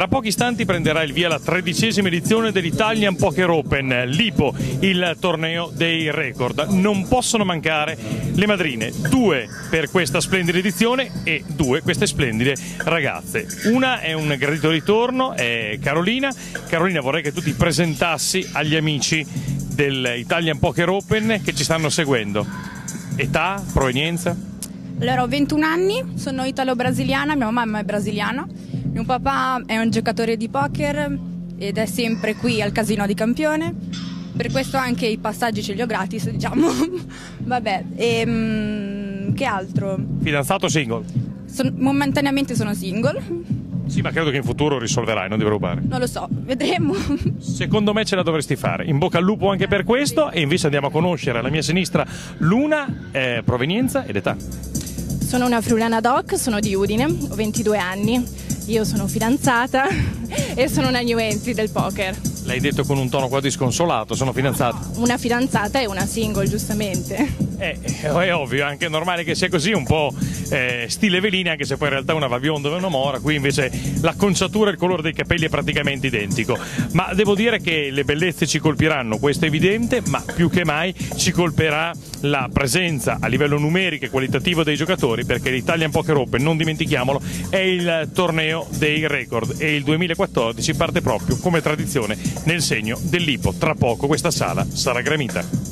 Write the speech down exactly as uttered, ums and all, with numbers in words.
Tra pochi istanti prenderà il via la tredicesima edizione dell'Italian Poker Open, l'I P O, il torneo dei record. Non possono mancare le madrine, due per questa splendida edizione e due queste splendide ragazze. Una è un gradito ritorno, è Carolina. Carolina, vorrei che tu ti presentassi agli amici dell'Italian Poker Open che ci stanno seguendo. Età, provenienza? Allora, ho ventuno anni, sono italo-brasiliana, mia mamma è brasiliana. Mio papà è un giocatore di poker ed è sempre qui al Casino di Campione, per questo anche i passaggi ce li ho gratis, diciamo. Vabbè, e mm, che altro? Fidanzato o single? Son, momentaneamente sono single. Sì, ma credo che in futuro risolverai, non devi preoccupare. Non lo so, vedremo. Secondo me ce la dovresti fare. In bocca al lupo anche per questo. E invece andiamo a conoscere alla mia sinistra Luna, eh, provenienza ed età. Sono una friulana doc, sono di Udine, ho ventidue anni. Io sono fidanzata e sono una new entry del poker. L'hai detto con un tono quasi sconsolato, sono fidanzata. Una fidanzata e una single, giustamente. Eh, è ovvio, è anche normale che sia così, un po' eh, stile Velini, anche se poi in realtà una va bionda e una mora, qui invece l'acconciatura e il colore dei capelli è praticamente identico. Ma devo dire che le bellezze ci colpiranno, questo è evidente, ma più che mai ci colpirà la presenza a livello numerico e qualitativo dei giocatori, perché l'Italian Poker Open, non dimentichiamolo, è il torneo dei record e il duemilaquattordici parte proprio come tradizione nel segno dell'I P O. Tra poco questa sala sarà gremita.